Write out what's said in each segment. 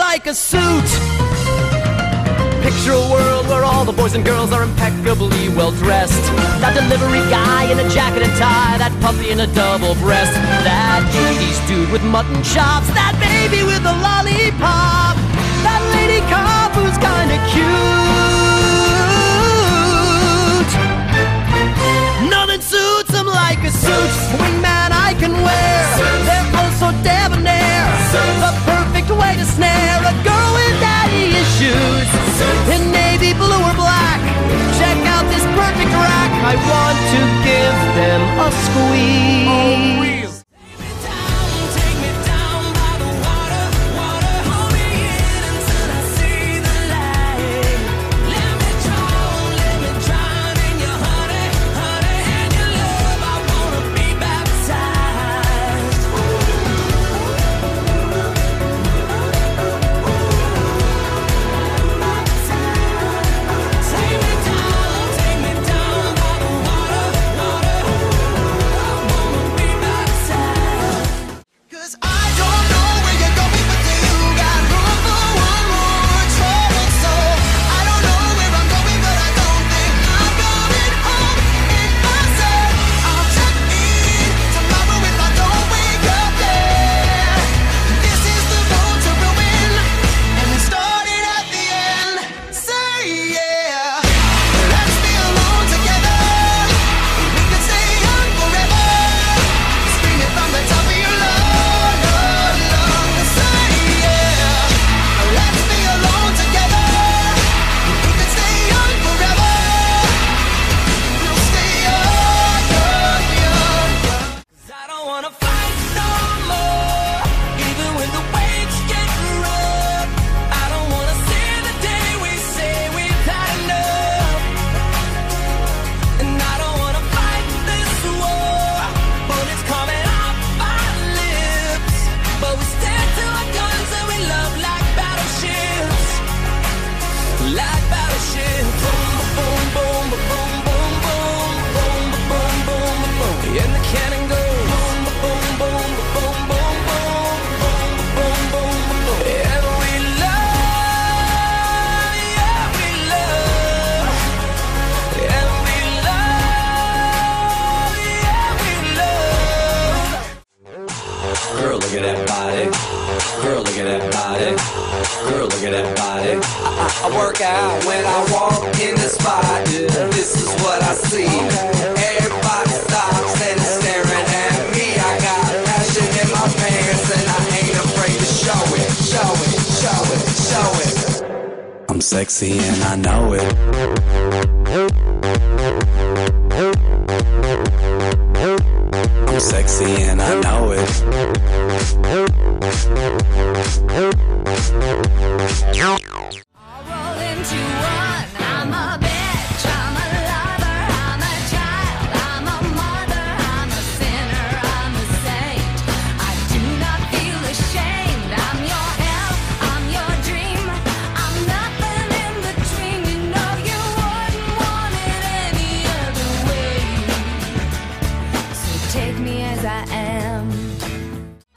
like a suit. Picture a world where all the boys and girls are impeccably well dressed. That delivery guy in a jacket and tie, that puppy in a double breast, that 80s dude with mutton chops, that baby with a lollipop, that lady cop who's kinda cute. Nothing suits them like a suit. Wingman I can wear, they're oh so debonair, the perfect way to snare a girl with daddy issues. In navy blue or black, check out this perfect rack. I want to give them a squeeze. Take me down by the water, hold me in until I see the light. Let me drown in your honey, and your love. I wanna be baptized. Take me down by the water, I wanna be baptized. 'Cause I don't know where you're going, but you got room for one more troubled soul. I don't know where I'm going, but I don't think I'm going home. If I said I'll check in tomorrow if I don't wake up there. This is the road to ruin, and we started at the end. Say yeah, let's be alone together. We could stay young forever. Scream it from the top of your lungs. Say yeah, let's be alone together. We could stay young forever. We'll stay young. 'Cause I don't wanna fight no more, even when the waves get rough. I don't wanna see the day we say we've had enough. And I don't wanna fight this war, bullets coming off our lips. But we stick to our guns and we love like battleships. Like battleships. Boom, boom, boom, boom, boom, boom, boom, boom, boom, boom. And the cannon goes. Boom, boom, boom, boom, boom, boom, boom, boom, boom, boom. And we love, yeah, we love. And we love, yeah, we love. Girl, look at that body. Girl, look at that body. Girl, look at that body. I work out when I walk in the spot. This is what I see. Everybody stops and is staring at me. I got passion in my pants and I ain't afraid to show it. Show it, show it, show it. I'm sexy and I know it. I'm sexy and I know it. I'll roll into one. I'm a bitch, I'm a lover, I'm a child, I'm a mother, I'm a sinner, I'm a saint. I do not feel ashamed. I'm your hell, I'm your dream. I'm nothing in between. You know you wouldn't want it any other way. So take me as I am.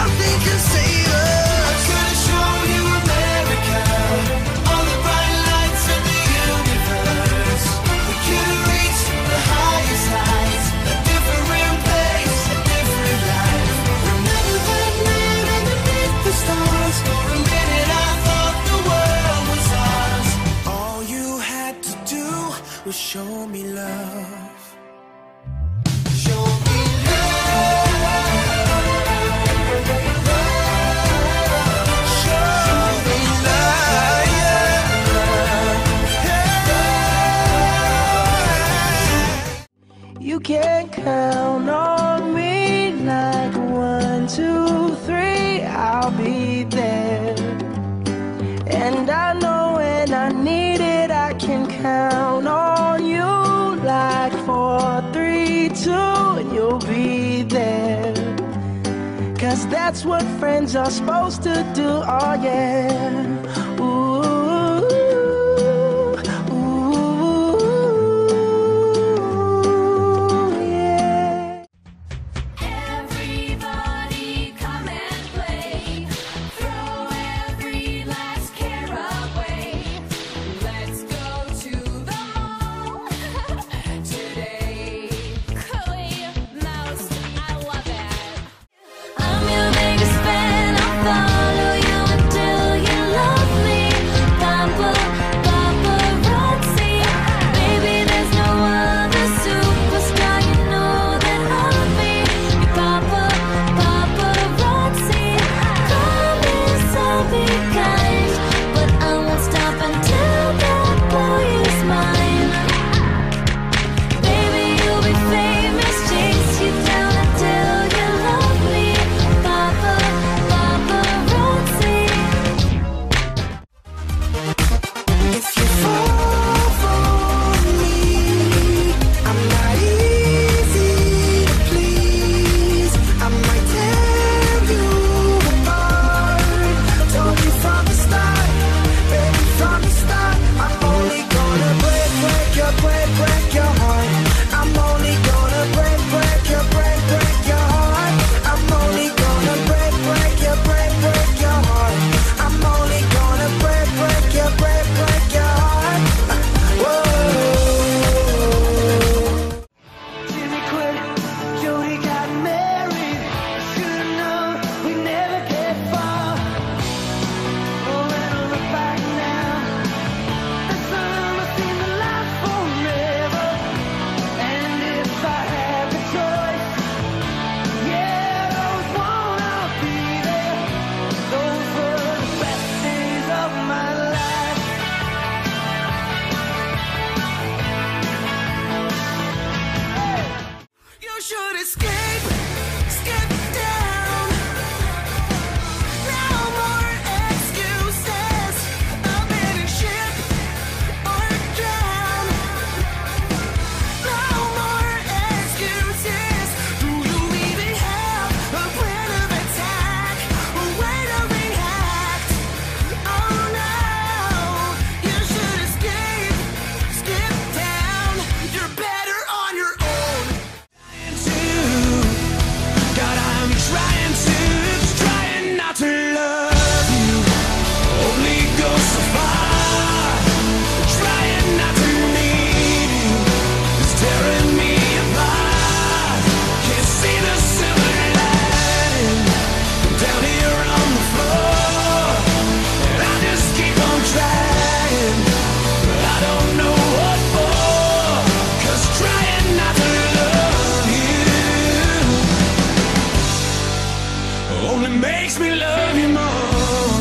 nothing can save us. I could've shown you America, all the bright lights of the universe. We could've reached the highest heights, a different place, a different life. Remember that night underneath the stars, for a minute I thought the world was ours. All you had to do was show me love. Show me You can count on me like 1, 2, 3, I'll be there. And I know when I need it, I can count on you like 4, 3, 2, and you'll be there. 'Cause that's what friends are supposed to do, oh yeah. Ooh. makes me love you more.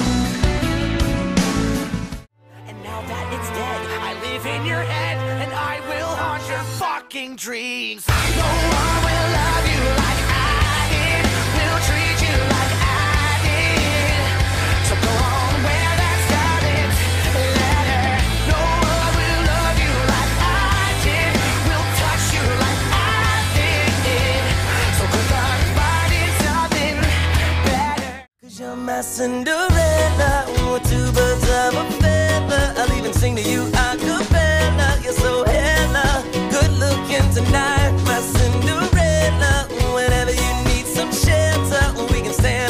And now that it's dead, I live in your head, and I will haunt your fucking dreams. No one will love you like I did, will treat you like I did. So go on where that started, letter. No one will love you like I did, will touch you like I did. So good luck finding something better. 'Cause you're my Cinderella, with two birds of a feather. I'll even sing to you a cappella. You're so hella good looking tonight, my Cinderella. Whenever you need some shelter, we can stand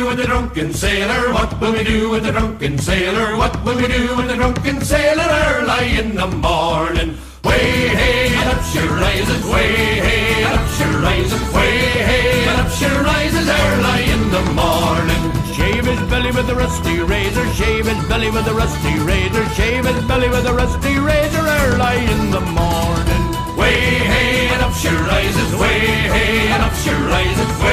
with the drunken sailor? What will we do with the drunken sailor? What will we do with the drunken sailor early in the morning? Way hey and up she rises, way hey and up she rises, way hey and up she rises early in the morning. Shave his belly with a rusty razor, shave his belly with a rusty razor, shave his belly with a rusty razor early in the morning. Way hey and up she rises, way hey and up she rises, way